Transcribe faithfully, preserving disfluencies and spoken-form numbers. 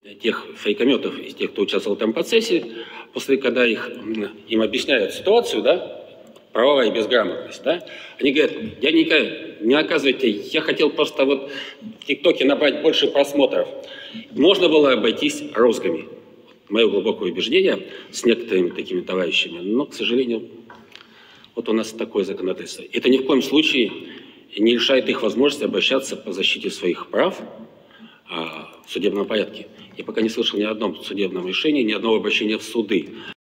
тех фейкометов, из тех, кто участвовал в этом процессе, после когда их, им объясняют ситуацию, да, правовая безграмотность, да, они говорят, дяденька, не наказывайте, я хотел просто вот в ТикТоке набрать больше просмотров. Можно было обойтись розгами. Мое глубокое убеждение с некоторыми такими товарищами, но, к сожалению, вот у нас такое законодательство. Это ни в коем случае не лишает их возможности обращаться по защите своих прав а, в судебном порядке. Я пока не слышал ни о одном судебном решении, ни одного обращения в суды